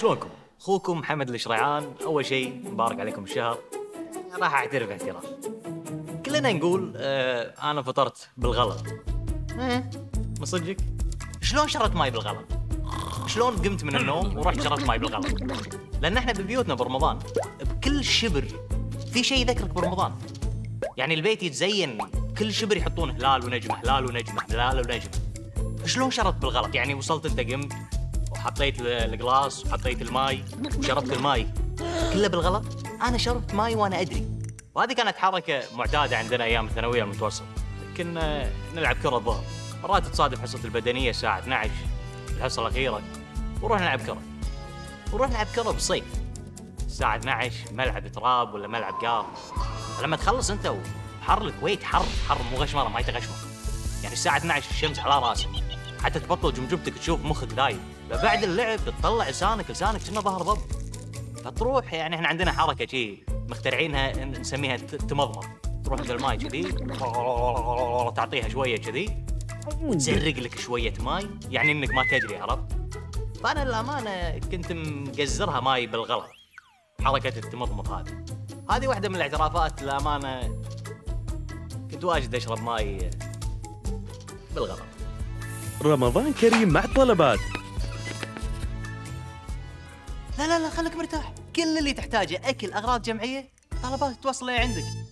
شلونكم؟ اخوكم محمد الشريعان. اول شيء مبارك عليكم الشهر. راح اعترف اعتراف. كلنا نقول انا فطرت بالغلط. من صدقك؟ شلون شربت ماي بالغلط؟ شلون قمت من النوم ورحت شربت ماي بالغلط؟ لان احنا ببيوتنا برمضان بكل شبر في شيء يذكرك برمضان. يعني البيت يتزين كل شبر يحطون هلال ونجمه، هلال ونجمه، هلال ونجمه. شلون شربت بالغلط؟ يعني وصلت انت قمت وحطيت الجلاس وحطيت الماي وشربت الماي كله بالغلط. انا شربت ماي وانا ادري. وهذه كانت حركه معتاده عندنا ايام الثانويه المتوسط. كنا نلعب كره الظهر، مرات تصادف حصه البدنيه الساعه 12 الحصه الاخيره، ونروح نلعب كره. ونروح نلعب كره بالصيف الساعه 12 ملعب تراب ولا ملعب قار. لما تخلص انت وحر الكويت حر مو غشمره، ما يتغشمر. يعني الساعه 12 الشمس على راسك، حتى تبطل جمجمتك تشوف مخك دايب. فبعد اللعب تطلع لسانك كأنه ظهر ضب. فتروح، يعني احنا عندنا حركه شي مخترعينها نسميها تمضمض. تروح عند الماي كذي تعطيها شويه كذي وتزرق لك شويه ماي، يعني انك ما تدري، عرفت؟ فانا للامانه كنت مقزرها ماي بالغلط. حركه التمضمض هذه واحده من الاعترافات. للامانه كنت واجد اشرب ماي بالغلط. رمضان كريم مع طلبات. لا خليك مرتاح. كل اللي تحتاجه اكل، اغراض جمعيه، طلبات توصل عندك.